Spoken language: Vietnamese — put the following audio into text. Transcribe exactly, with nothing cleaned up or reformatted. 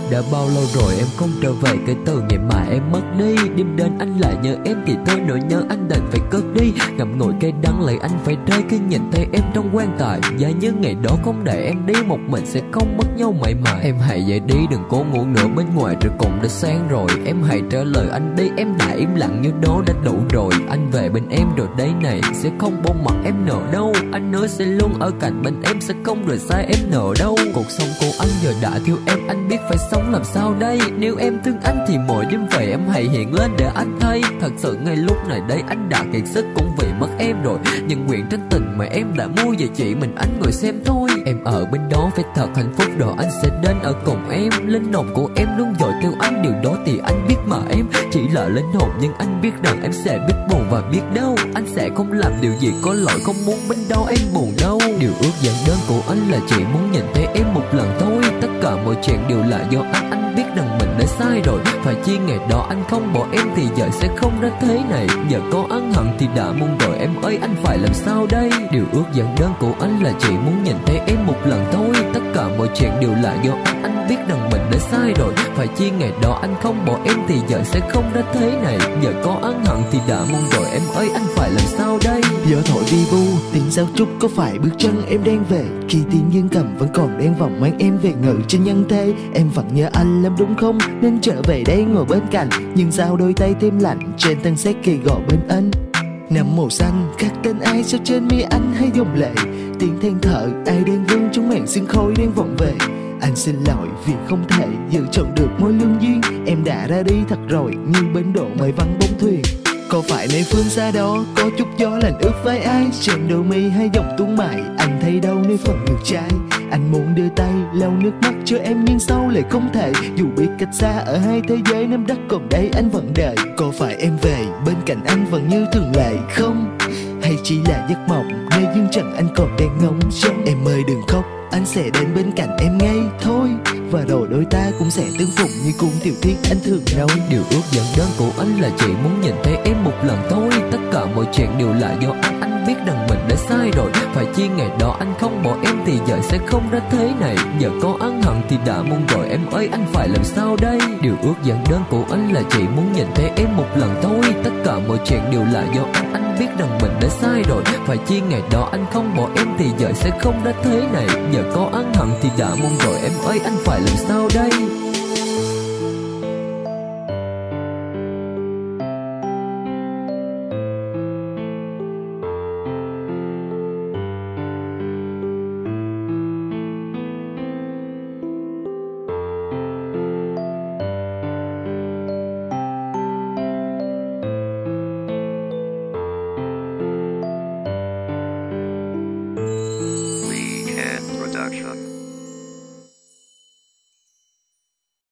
Đã bao lâu rồi em không trở về kể từ ngày mà em mất đi. Đêm đến anh lại nhớ em thì thôi nỗi nhớ anh đành phải cất đi. Ngậm ngùi cay đắng lại anh phải rơi khi nhìn thấy em trong quan tài. Và nhớ ngày đó không để em đi một mình sẽ không mất nhau mãi mãi. Em hãy dậy đi đừng cố ngủ nữa, bên ngoài trời cũng đã sáng rồi. Em hãy trả lời anh đi, em đã im lặng như đó đã đủ rồi. Anh về bên em rồi đây này, sẽ không bỏ mặc em nữa đâu. Anh hứa sẽ luôn ở cạnh bên em, sẽ không rời xa em nữa đâu. Cuộc sống của anh giờ đã thiếu em, anh biết phải sống làm sao đây. Nếu em thương anh thì mỗi đêm về em hãy hiện lên để anh thấy. Thật sự ngay lúc này đây anh đã kiệt sức cũng vì mất em rồi. Nhưng nguyện trên tình mà em đã mua về chỉ mình anh ngồi xem thôi. Em ở bên đó phải thật hạnh phúc rồi anh sẽ đến ở cùng em. Linh hồn của em luôn dõi theo anh, điều đó thì anh biết mà em chỉ là linh hồn. Nhưng anh biết rằng em sẽ biết buồn và biết đâu anh sẽ không làm điều gì có lỗi, không muốn bên đâu em buồn đâu. Điều ước giản đơn của anh là chỉ muốn nhìn thấy em một lần thôi. Tất cả mọi chuyện đều là do anh, anh biết rằng mình đã sai rồi. Phải chi ngày đó anh không bỏ em thì giờ sẽ không ra thế này. Giờ có ân hận thì đã muôn rồi em ơi, anh phải làm sao đây. Điều ước giản đơn của anh là chỉ muốn nhìn thấy em một lần thôi. Tất cả mọi chuyện đều là do anh, anh biết rằng mình đã sai rồi. Phải chi ngày đó anh không bỏ em thì giờ sẽ không ra thế này. Giờ có ân hận thì đã muôn rồi em ơi, anh phải làm sao đây. Gió thổi vi vu tiếng giao trúc, có phải bước chân em đang về khi tiếng dương cầm vẫn còn đang vòng mang em về ngự trên nhân thế. Em vẫn nhớ anh lắm đúng không, nên trở về đây ngồi bên cạnh. Nhưng sao đôi tay thêm lạnh trên thân xác kỳ gò bên anh. Nằm màu xanh khắc tên ai sao trên mi anh hay dòng lệ. Tiếng than thở ai đang vương trong màn sương khói đang vọng về. Anh xin lỗi vì không thể giữ trọn được mối lương duyên. Em đã ra đi thật rồi như bến đỗ mây vắng bóng thuyền. Có phải nơi phương xa đó có chút gió lạnh ướt vai ai, trên đôi mi hay dòng tuôn mãi anh thấy đâu nơi phần ngược trái. Anh muốn đưa tay lau nước mắt cho em nhưng sau lại không thể. Dù biết cách xa ở hai thế giới năm đất còn đây anh vẫn đợi. Có phải em về bên cạnh anh vẫn như thường lệ không, hay chỉ là giấc mộng nơi dương trần anh còn đang ngóng trông. Em ơi đừng khóc, anh sẽ đến bên cạnh em ngay thôi. Và rồi đôi ta cũng sẽ tương phùng như cung tiểu thiết anh thường nói. Điều ước giản đơn của anh là chỉ muốn nhìn thấy em một lần thôi. Tất cả mọi chuyện đều là do anh, anh biết rằng mình đã sai rồi. Phải chi ngày đó anh không bỏ em thì giờ sẽ không ra thế này. Giờ có ân hận thì đã muôn rồi em ơi, anh phải làm sao đây. Điều ước giản đơn của anh là chỉ muốn nhìn thấy em một lần thôi. Tất cả mọi chuyện đều là do anh, anh biết rằng mình đã sai rồi. Phải chi ngày đó anh không bỏ em thì giờ sẽ không ra thế này. Giờ có ân hận thì đã muôn rồi em ơi, anh phải làm sao đây.